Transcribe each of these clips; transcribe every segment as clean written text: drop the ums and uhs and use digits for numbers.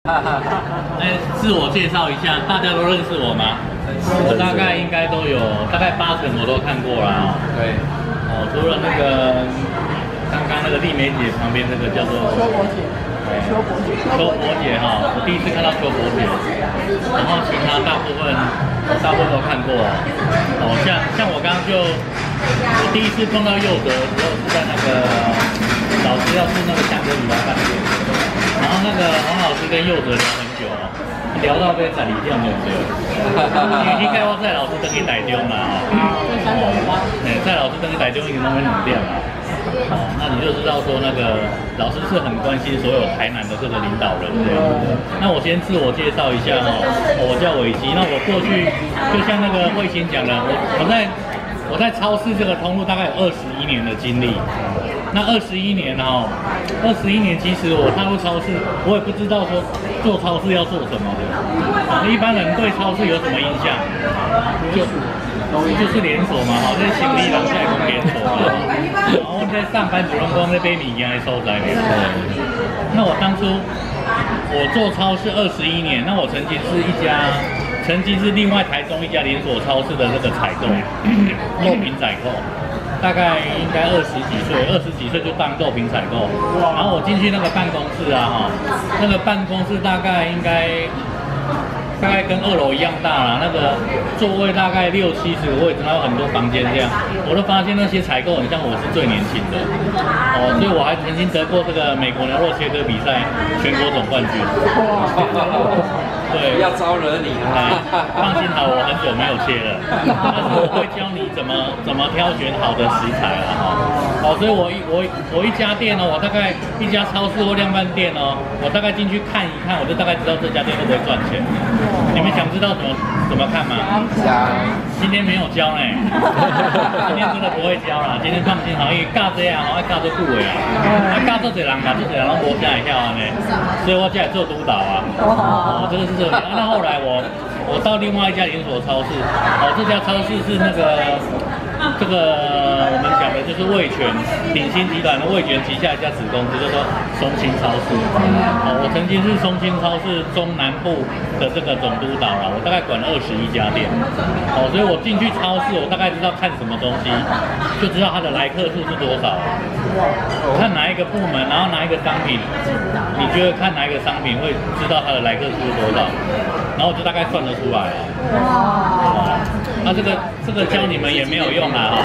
自我介绍一下，大家都认识我吗？我大概应该都有，大概8成我都看过了哦。 对。 哦，除了那个刚刚那个丽梅姐旁边那个叫做邱伯姐， 邱伯姐哈，我第一次看到邱伯姐，然后其他大部分都看过哦。像我刚刚我第一次碰到柚子的时候是在那个老师要吃那个香格里拉饭店，然后那个黄老师跟柚子聊很久哦，聊到被在里掉没有对，应该我在老师等于台中啦在老师等于台中已经弄没2点了。哦，那你就知道说那个老师是很关心所有台南的这个领导人这样。那我先自我介绍一下哦，我叫伟基。那我过去就像那个慧心讲的，我在超市这个通路大概有21年的经历。那21年21年其实我踏入超市，我也不知道说做超市要做什么的。一般人对超市有什么印象？就是连锁嘛，好，这行李人在讲连锁嘛，然后在上班主人公在买物件的所在连锁。那我当初我做超市21年，那我曾经是另外台中一家连锁超市的这个采购，肉品采购，大概应该20几岁就当肉品采购。然后我进去那个办公室啊，那个办公室大概跟2楼一样大啦，那个座位大概60、70个位置，还有很多房间这样。我都发现那些采购很像我是最年轻的哦，所以我还曾经得过这个美国牛肉切割比赛全国总冠军。对， 不要招惹你啊！ 放心好，我很久没有切了，但是我会教你怎么挑选好的食材啦哈。哦，所以我一家店哦，我大概一家超市或量贩店哦，我大概进去看一看，我就大概知道这家店会不会赚钱。你们想知道怎么看吗？ 想。 今天没有教呢，今天真的不会教啦。今天放心好，因为教这啊，我教做久的啊，教做侪人，教做侪人拢无啥会晓安尼，所以我才来做督导啊。哦，这个是这个。那后来我到另外一家连锁超市，哦，这家超市是那个我们讲的就是味全鼎新集团的味全旗下一家子公司，叫做松青超市。哦，我曾经是松青超市中南部的这个总督导啦，我大概管了21家店。哦，所以我进去超市，我大概知道看什么东西，就知道它的来客数是多少。看哪一个部门，然后哪一个商品，你觉得看哪一个商品会知道它的来客数是多少，然后我就大概算得出来了。那这个教你们也没有用啦哈。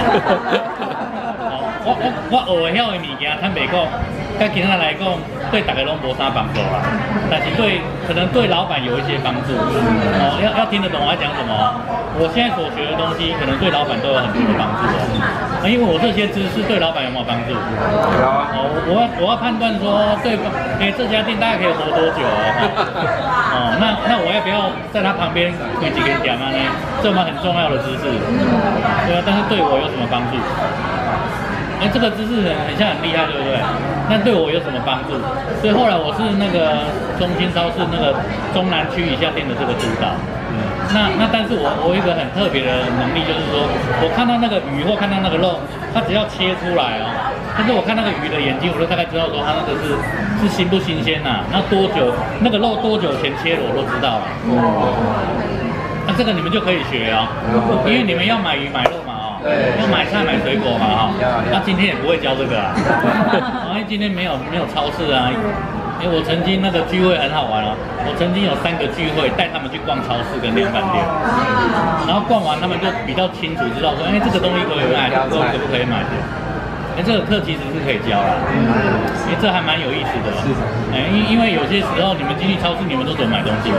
我学会晓的物件，坦白讲，跟其他来讲，对大家拢无啥帮助啦。但是可能对老板有一些帮助。哦，要听得懂我在讲什么。我现在所学的东西，可能对老板都有很多的帮助哦。因为我这些知识对老板有没有帮助？ 有啊。 哦，我要判断说对方，这家店大概可以活多久哦？那我要不要在他旁边推几根点啊呢？这么很重要的知识，对啊，但是对我有什么帮助？这个知识很像很厉害，对不对？那对我有什么帮助？所以后来我是那个中心超市那个中南区以下店的这个督导。但是我有一个很特别的能力，就是说我看到那个鱼或看到那个肉，它只要切出来哦，但是我看那个鱼的眼睛，我就大概知道说它那个是新不新鲜呐，那多久那个肉多久前切的我都知道了。那这个你们就可以学哦，因为你们要买鱼买肉嘛。要买菜买水果嘛哈，那今天也不会教这个啊，因为今天没有超市啊，因为我曾经那个聚会很好玩哦，我曾经有3个聚会带他们去逛超市跟量贩店，然后逛完他们就比较清楚知道说，这个东西可以买，这个可不可以买的。这个课其实是可以教啦，这还蛮有意思的。因为有些时候你们进去超市，你们都怎么买东西？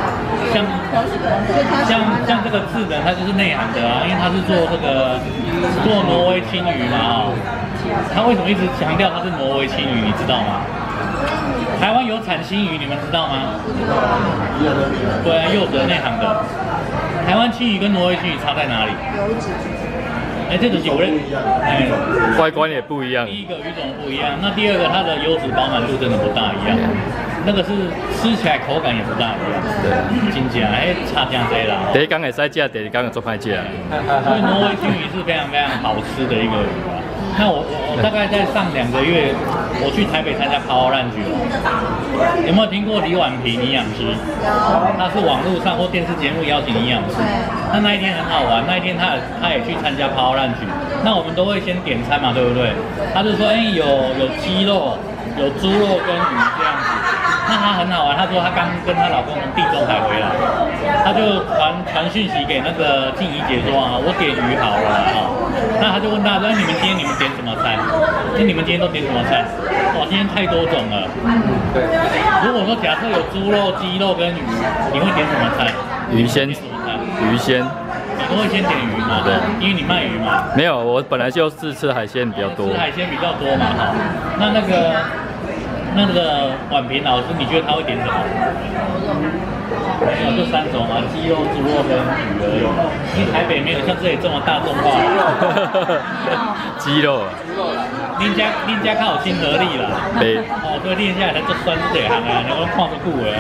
像这个智能，它就是内行的啊，因为它是做挪威青鱼嘛它为什么一直强调它是挪威青鱼？你知道吗？台湾有产青鱼，你们知道吗？对啊，柚子内行的。台湾青鱼跟挪威青鱼差在哪里？这就是我外观也不一样。 第一个鱼种不一样，那第二个它的油脂饱满度真的不大一样，那个是吃起来口感也不大一样。对，真正差真多啦。 第一缸会使食，第二缸就做歹食。 所以挪威青鱼是非常非常好吃的一个鱼啊。 那我大概在上2个月，我去台北参加 Power Lunch 有没有听过李婉萍营养师？他是网络上或电视节目邀请营养师。那一天很好玩，那一天他也去参加 Power Lunch。那我们都会先点餐嘛，对不对？他就说，有鸡肉，有猪肉跟鱼这样子。那他很好玩，他说他刚跟她老公从地中海回来，他就传讯息给那个静怡姐说啊，我点鱼好了啊。那他就问他说，你们今天点什么餐？你们今天都点什么餐？哇，今天太多种了。 对。 如果说假设有猪肉、鸡肉跟鱼，你会点什么餐？ 鱼鲜。鱼鲜。 你都会先点鱼嘛？对。因为你卖鱼嘛。 没有，我本来就是吃海鲜比较多。 吃海鲜比较多嘛哈。那个婉萍老师，你觉得他会点什么？没有，就3种啊，鸡肉、猪肉跟鱼而已。因为台北没有像这里这么大众化。 鸡肉啊。 恁家较有亲和力啦。 对。 哦，所以练下来才做酸这行啊，你讲看得久的。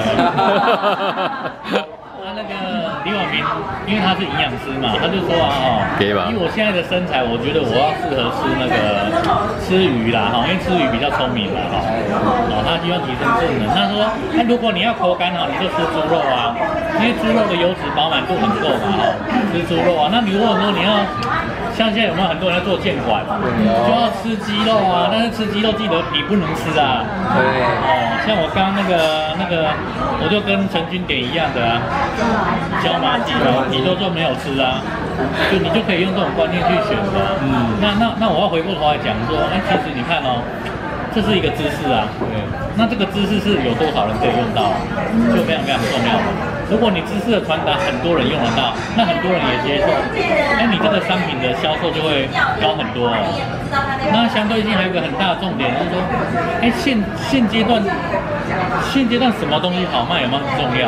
那个李婉萍，因为他是营养师嘛，他就说啊，以我现在的身材，我觉得我要适合吃鱼啦，因为吃鱼比较聪明啦，他希望提升智能。他说，如果你要口感好，你就吃猪肉啊，因为猪肉的油脂饱满度很够嘛，吃猪肉啊。那如果说你要像现在有没有很多人在做健管，就要吃鸡肉啊，但是吃鸡肉记得皮不能吃啊。对。像我刚那个，我就跟陈君点一样的啊。椒麻鸡啊，你都说没有吃啊，你就可以用这种观念去选择。那我要回过头来讲说，其实你看哦，这是一个知识啊。那这个知识是有多少人可以用到，就非常非常重要。如果你知识的传达很多人用得到，那很多人也接受，你这个商品的销售就会高很多哦。那相对性还有一个很大的重点就是说，现阶段什么东西好卖有没有很重要？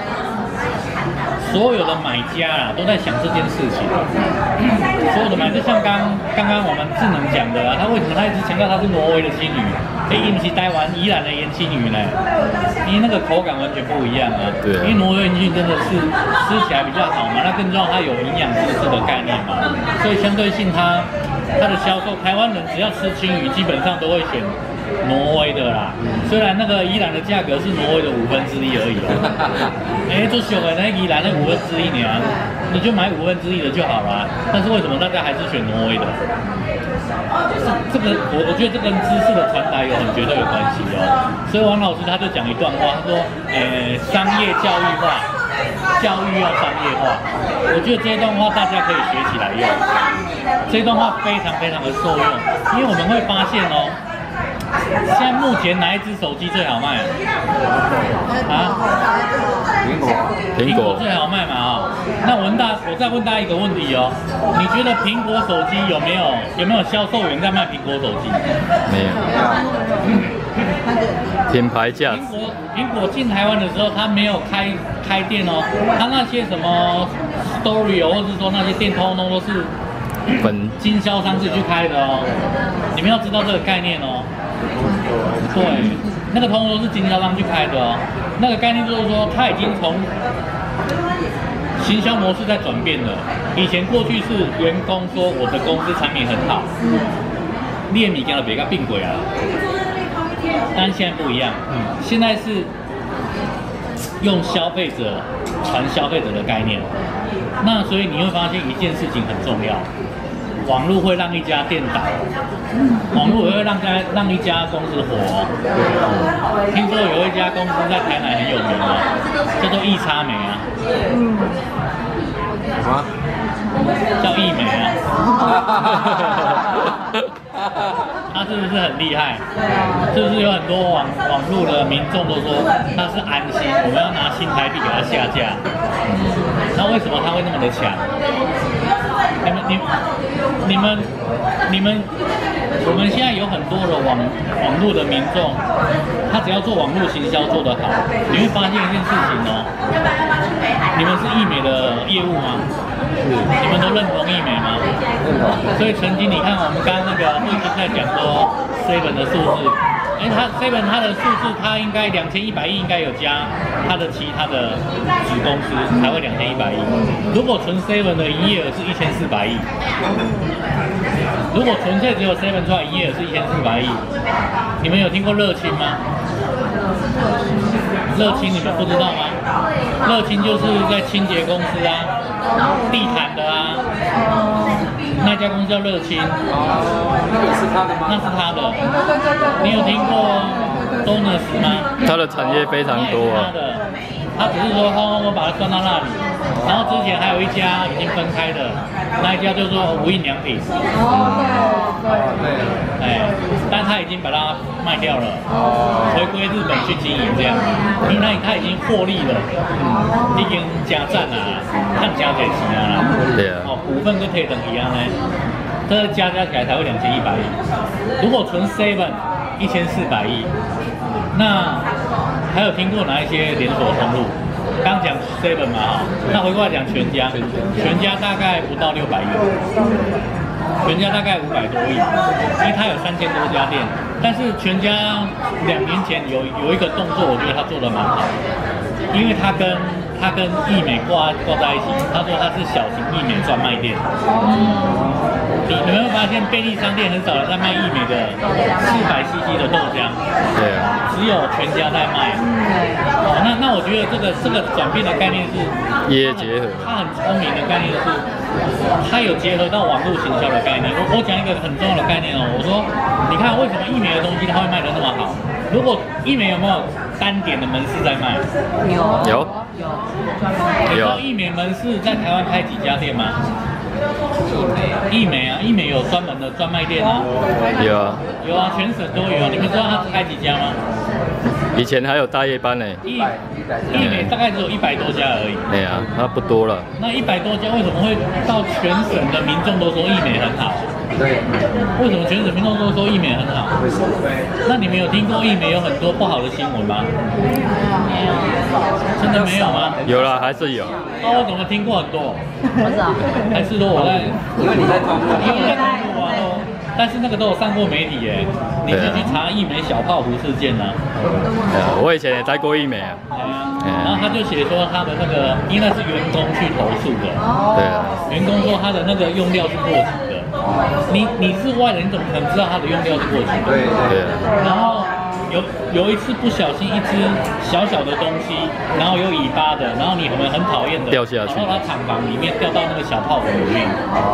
所有的买家啦都在想这件事情。所有的买家像刚刚我们智能讲的啊，他为什么他一直强调他是挪威的金鱼？不是台湾宜兰的盐青鱼呢？因为那个口感完全不一样啊。对。因为挪威盐青鱼真的是吃起来比较好嘛，那更重要它有营养知识的概念嘛，所以相对性它的销售，台湾人只要吃青鱼，基本上都会选挪威的啦，虽然那个宜兰的价格是挪威的1/5而已哦。就小的那宜兰那1/5呢，你就买1/5的就好了。但是为什么大家还是选挪威的？这个我觉得这跟知识的传达有很绝对的关系哦。所以王老师他就讲一段话，他说，商业教育化，教育要商业化。我觉得这段话大家可以学起来用，这段话非常非常的受用，因为我们会发现哦。现在目前哪一只手机最好卖啊？苹果最好卖嘛那我再问大家一个问题哦，你觉得苹果手机有没有销售员在卖苹果手机？ 没有。品牌价值。 苹果进台湾的时候，它没有开店哦，它那些什么 Story 或者是说那些店通通都是经销商自己去开的哦。你们要知道这个概念哦。对，那个通通都是经销商去开的哦。那个概念就是说，它已经从行销模式在转变了。以前过去是员工说我的公司产品很好，你的物件就别个并轨啊。但现在不一样，现在是用消费者传消费者的概念。那所以你会发现一件事情很重要。网络会让一家店倒，网络也会让一家公司活。听说有一家公司在台南很有名啊，叫做易差美啊。啊？叫易美啊。他是不是很厉害？是不是有很多网络的民众都说他是安心，我们要拿新台币给他下架。那为什么他会那么的强？你们，我们现在有很多的网络的民众，他只要做网络行销做得好，你会发现一件事情哦。你们是易美的业务吗？你们都认同易美吗？所以曾经你看我们刚刚那个慧君在讲说 7的数字， 哎，它 Seven 它的数字，它应该2100亿应该有加它的其他的子公司才会2100亿。如果纯 Seven 的营业额是1400亿，如果纯粹只有 Seven 出来营业额是1400亿，你们有听过乐清吗？乐清你们不知道吗？乐清就是在清洁公司啊，地毯的啊，那家公司叫乐清。 那个是他的吗？ 那是他的。你有听过 Donuts 吗？ 它的产业非常多啊。 他只是说我把它算到那里，然后之前还有一家已经分开的，那一家叫做无印良品。 对。 哎，但他已经把它卖掉了，回归日本去经营这样，因为他已经获利了，已经加赞啊，看加减钱啊， 对啊。 哦，股份跟配等一样呢，这加起来才会2100亿。如果纯 Seven 1400亿，那还有听过哪一些连锁通路？刚讲 Seven 嘛哈，那回过来讲全家，全家大概不到600亿，全家大概500多亿，因为它有3000多家店。但是全家2年前有一个动作，我觉得他做的蛮好，因为他跟义美挂在一起，他说他是小型义美专卖店。你们会发现便利商店很少人在卖义美的400cc的豆浆， 对啊， 只有全家在卖。哦，那我觉得这个转变的概念是业结合， 它很聪明的概念是，它有结合到网络行销的概念。我讲一个很重要的概念哦，我说你看为什么义美的东西它会卖得那么好？如果义美有没有单点的门市在卖？ 有。 你知道义美门市在台湾开几家店吗？义美啊，义美有专门的专卖店啊。 有啊。 有啊，全省都有啊。你们知道它开几家吗？ 以前还有大夜班呢。 义美大概只有100多家而已。 对啊，那不多了。 那100多家为什么会到全省的民众都说义美很好？ 对。 为什么全省民众都说义美很好？那你们有听过义美有很多不好的新闻吗？真的没有吗？ 有啦，还是有。 那我怎么听过很多？还是说我在？ 因为你在通路， 因为在通路啊，但是那个都有上过媒体耶，你可以去查义美小泡芙事件啊。 我以前也待过义美啊。 然后他就写说他的那个，因为那是员工去投诉的。 对啊。 员工说他的那个用料是过期的。你是外人，你怎么可能知道他的用料是过期的？ 对啊。 然后有一次不小心一只小小的东西，然后有尾巴的，然后你们很讨厌的掉下去， 然后它厂房里面掉到那个小泡芙里面，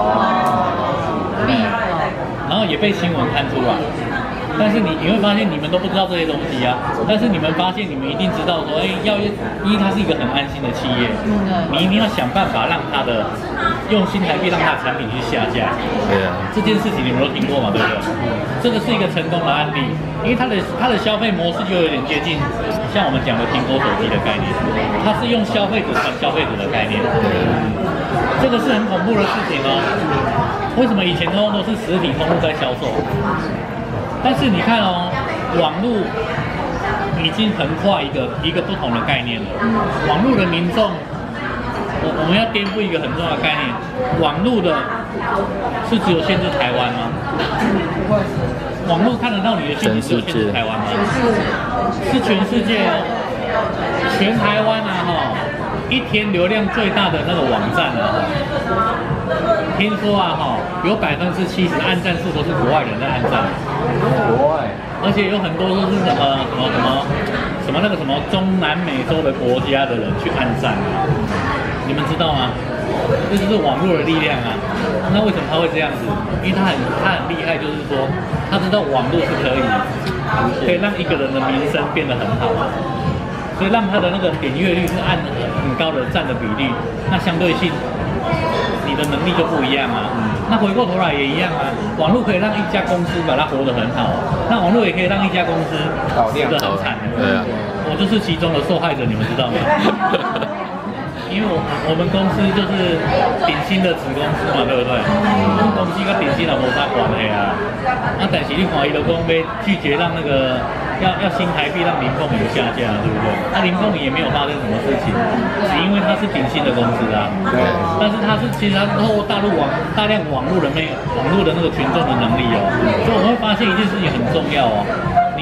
然后也被新闻看出来。但是你会发现你们都不知道这些东西啊，但是你们发现你们一定知道说，哎，因为它是一个很安心的企业，你一定要想办法让它的用新台币让它的产品去下架。 对啊， 这件事情你们都听过嘛，对不对？这个是一个成功的案例，因为它的消费模式就有点接近像我们讲的苹果手机的概念，它是用消费者传消费者的概念。这个是很恐怖的事情哦。为什么以前通通都是实体通路在销售？但是你看哦，网络已经横跨一个不同的概念了。网络的民众，我们要颠覆一个很重要的概念，网络的是只有限制台湾吗？网络看得到你的讯息只有限制台湾吗？是全世界哦，全台湾啊哈，一天流量最大的那个网站啊，听说啊哈，有70%按赞数都是国外人在按赞。 国外， 而且有很多都是什么那个什么中南美洲的国家的人去按赞啊，你们知道吗？这就是网络的力量啊。那为什么他会这样子？因为他很厉害，就是说他知道网络是可以让一个人的名声变得很好，所以让他的那个点阅率是按很高的占的比例，那相对性你的能力就不一样啊。那回过头来也一样啊，网络可以让一家公司把它活得很好，那网络也可以让一家公司死得很惨。 对啊， 我就是其中的受害者，你们知道吗？因为我们公司就是鼎新的子公司嘛，对不对？我们公司跟鼎新也没啥关系啊。那但是你看，伊就讲要拒绝让那个要新台币让林凤仪下架，对不对？那林凤仪也没有发生什么事情，只因为它是鼎新的公司啊。对。但是其实它是透过大量网络的那个群众的能力哦，所以我们会发现一件事情很重要哦。你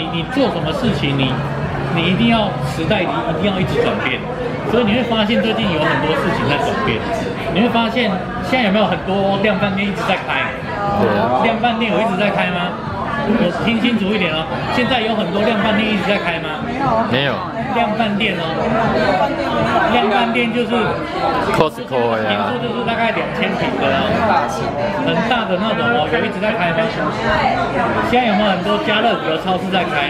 你做什么事情，你一定要时代一定要一直转变，所以你会发现最近有很多事情在转变。你会发现现在有没有很多量贩店一直在开？ 对啊， 量贩店有一直在开吗？我听清楚一点哦，现在有很多量贩店一直在开吗？ 没有量贩店哦，量贩店就是 ，Costco 平呀数，就是大概2000平的哦，很大的那种哦，有一直在开吗？现在有没有很多家乐福的超市在开？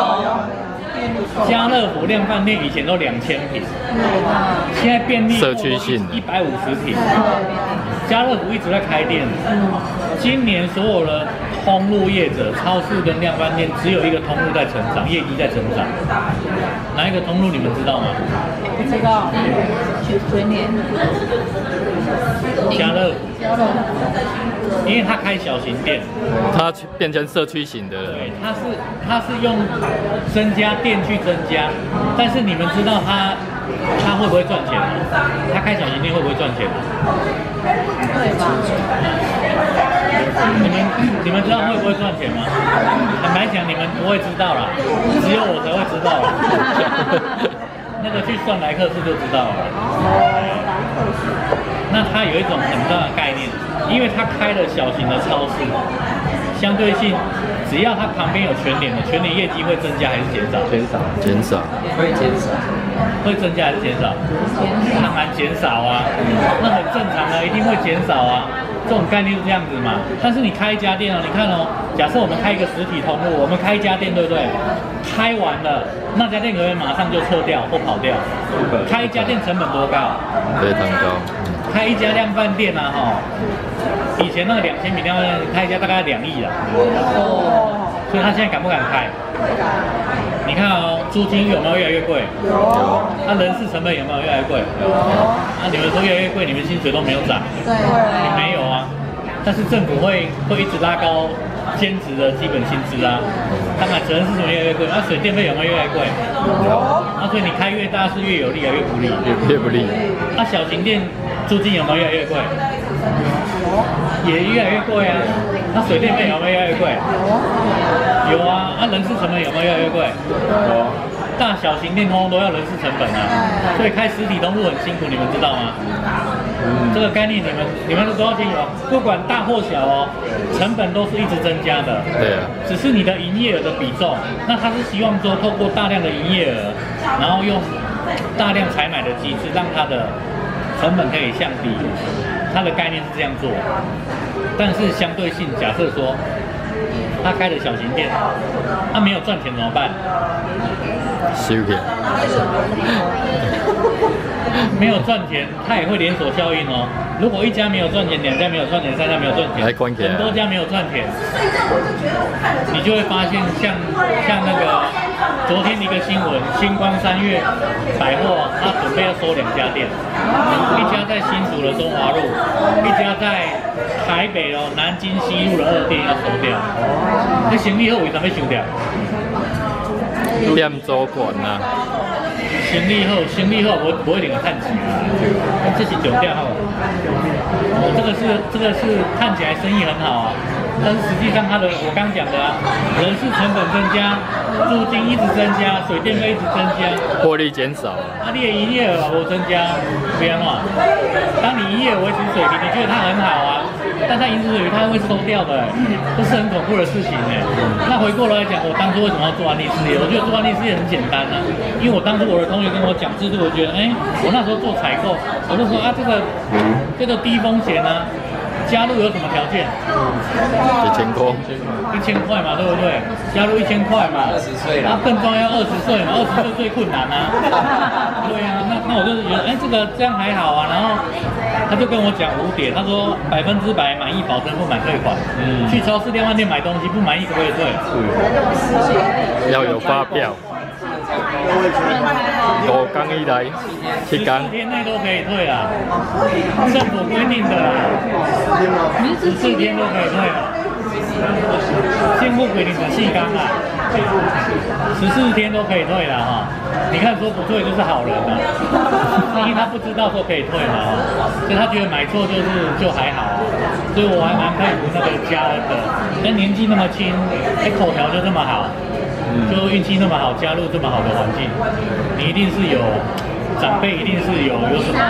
家乐福量贩店以前都2000平，现在便利社区性的 150平。家乐福一直在开店，今年所有的通路业者、超市跟量贩店只有一个通路在成长，业绩在成长。哪一个通路你们知道吗？ 不知道，全年。 家乐福，因为他开小型店， 它变成社区型的了。 对，他是用增加店去增加，但是你们知道他会不会赚钱吗？他开小型店会不会赚钱？ 对吧？ 你们知道会不会赚钱吗？坦白讲，你们不会知道啦，只有我才会知道啦。那个去算莱克斯就知道了。那它有一种很重要的概念，因为它开了小型的超市，相对性，只要它旁边有全联的，全联业绩会增加还是减少？ 减少， 减少， 会减少。 会增加还是减少？当然减少啊，那很正常啊，一定会减少啊。这种概念是这样子嘛。但是你开一家店哦，你看哦，假设我们开一个实体通路，我们开一家店，对不对？开完了，那家店可以马上就撤掉或跑掉。开一家店成本多高？ 非常高。 开一家量贩店啊，以前那个2000平量贩店开一家大概2亿啦。所以他现在敢不敢开？你看哦，租金有没有越来越贵？ 有。 那人事成本有没有越来越贵？有。那你们说越来越贵，你们薪水都没有涨？ 对。 也没有啊。但是政府会一直拉高兼职的基本薪资啊。当然，人事成本越来越贵，那水电费有没有越来越贵？ 有。 那所以你开越大是越有利还是越不利？ 越不利。 那小型店租金有没有越来越贵？也越来越贵啊。那水电费有没有越来越贵？有啊。那人事成本有没有越来越贵？有。大小型店通通都要人事成本啊，所以开实体通路很辛苦，你们知道吗？这个概念你们都要清楚，不管大或小哦，成本都是一直增加的。 对啊。 只是你的营业额的比重，那他是希望说透过大量的营业额，然后用大量采买的机制，让它的成本可以降低。它的概念是这样做，但是相对性，假设说他开的小型店，他没有赚钱怎么办？ 收起。 没有赚钱，它也会连锁效应哦。如果一家没有赚钱，2家没有赚钱，3家没有赚钱，很多家没有赚钱，你就会发现像那个昨天的一个新闻，星光3月百货，它准备要收2家店，一家在新竹的中华路，一家在台北哦南京西路的2店要收掉。那生意好为什么要收掉？ 店主管啊。 生意好，不会领探钱啊，这是重点好。这个是看起来生意很好啊，但是实际上我刚讲的啊，人事成本增加，租金一直增加，水电费一直增加， 获利减少。 你的营业额有增加，不要乱。当你营业额维持水平，你觉得它很好啊，但它营业水平它会收掉的，这是很恐怖的事情哎。那回过来讲，我当初为什么要做安利事业？我觉得做安利事业很简单啊，因为我当初我的同学跟我讲制度，我觉得我那时候做采购，我就说啊这个低风险啊，加入有什么条件 1000块 ，1000块嘛，对不对？加入1000块嘛 ，20岁了， 更重要20岁嘛，20岁最困难啊。对啊，那我就是觉得，这样还好啊。然后他就跟我讲5点，他说100%满意保证，不满退款。去超市量贩店买东西不满意可不可以退？ 要有发票。5天以来，7天。 14天内都可以退啦，政府规定的啦，14天都可以退啦。政府规定14天啦，14天都可以退啦哈。你看说不退就是好人啊，因为他不知道说可以退嘛，所以他觉得买错就还好啊。所以我还蛮佩服那个家的，年纪那么轻，口条就这么好。 就运气那么好，加入这么好的环境，你一定是有长辈，一定是有什么，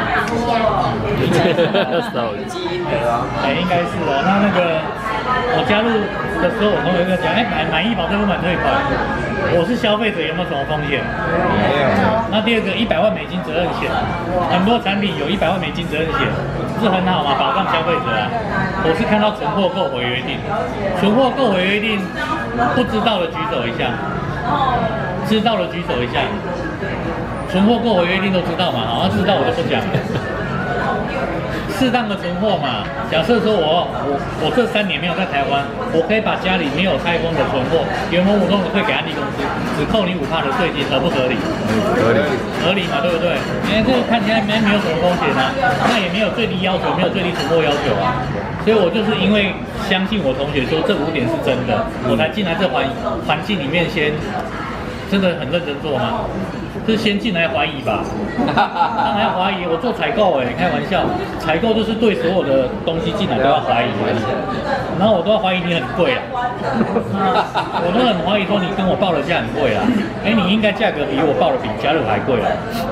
基因的啊。 应该是哦。那个我加入的时候，我朋友跟我讲，买医保这不买退款，我是消费者有没有什么风险？ 没有。 那第二个100万美金责任险，很多产品有100万美金责任险，是很好嘛，保障消费者啊。我是看到存货购回约定，存货购回约定，不知道的举手一下，知道的举手一下。存货购回约定都知道嘛，好，知道我就不讲了。适当的存货嘛，假设说我这3年没有在台湾，我可以把家里没有拆封的存货原封不动的退给安利公司，只扣你5%的税金，合不合理？合理嘛，对不对？因为这个看起来没有什么风险啊，那也没有最低要求，没有最低存货要求啊。所以我就是因为相信我同学说这5点是真的，我才进来这环境里面先真的很认真做吗？是先进来怀疑吧，当然要怀疑。我做采购开玩笑，采购就是对所有的东西进来都要怀疑，然后我都要怀疑你很贵啊，我都很怀疑说你跟我报的价很贵啊，你应该价格比我报的比家乐还贵啊。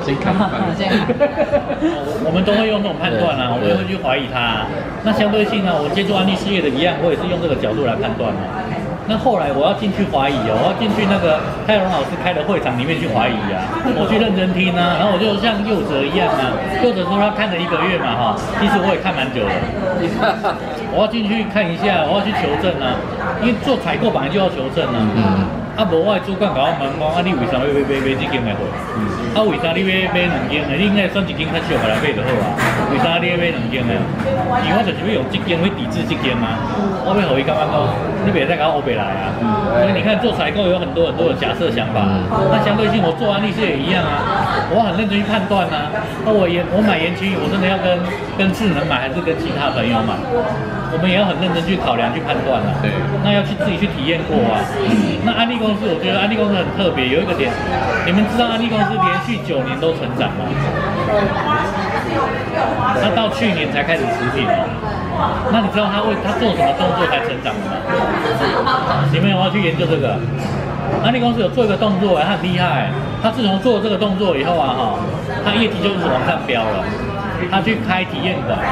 我们都会用这种判断啊，我们会去怀疑它。那相对性呢，我接触安利事业的一样，我也是用这个角度来判断啊。那后来我要进去怀疑哦，我要进去那个泰荣老师开的会场里面去怀疑啊，我去认真听啊，然后我就像佑哲一样啊，佑哲说他看了1个月嘛哈，其实我也看蛮久了，我要进去看一下，我要去求证啊，因为做采购本来就要求证啊，无我的主管甲我问讲，你为啥要买这间的货？为啥你要买2间的？你应该选1间较少来买就好啊，为啥你要买2间的？因为我就是要用这间去抵制这间嘛，我要互伊感觉讲，你别再搞欧北来啊。所以你看做采购有很多的假设想法，那相对性我做安利事也一样啊，我很认真去判断啊。那我买盐曲，我真的要跟智能买还是跟其他朋友买？我们也要很认真去考量、去判断啊。对。那要去自己去体验过啊。那安利公司，我觉得安利公司很特别，有一个点，你们知道安利公司连续9年都成长吗？那到去年才开始持平哦。那你知道他做什么动作才成长的吗？你们有没有去研究这个？安利公司有做一个动作，他很厉害。他自从做了这个动作以后啊，他业绩就一直往上飙了。他去开体验馆，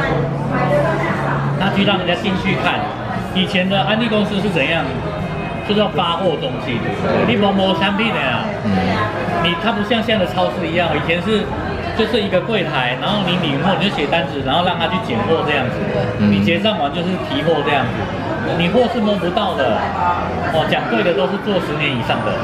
他去让人家进去看。以前的安利公司是怎样？就是要发货中心，你没产品的啊，它不像现在的超市一样，以前就是一个柜台，然后你领货你就写单子，然后让他去拣货这样子，你结账完就是提货这样子，你货是摸不到的，讲对的都是做10年以上的。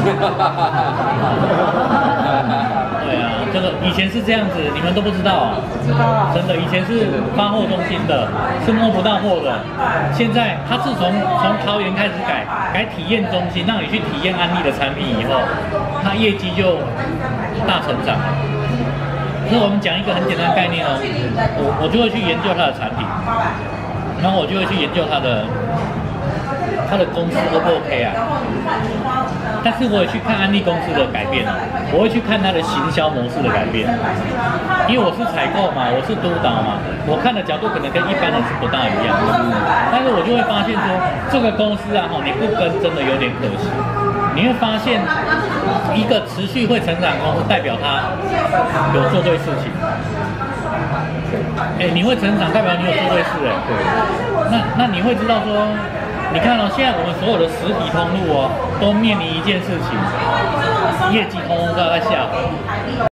对啊，这个以前是这样子，你们都不知道啊？知道啊。真的，以前是发货中心的，是摸不到货的。现在他自从桃园开始改体验中心，让你去体验安利的产品以后，他业绩就大成长。所以我们讲一个很简单的概念哦，我就会去研究他的产品，然后我就会去研究他的公司 O 不 OK 啊？但是我也去看安利公司的改变哦，我会去看它的行销模式的改变，因为我是采购嘛，我是督导嘛，我看的角度可能跟一般人是不大一样的，但是我就会发现说，这个公司啊，你不跟真的有点可惜。你会发现，一个持续会成长的公司，代表它有做对事情。你会成长，代表你有做对事对。那你会知道说，你看现在我们所有的实体通路都面临一件事情，业绩通通都在下滑。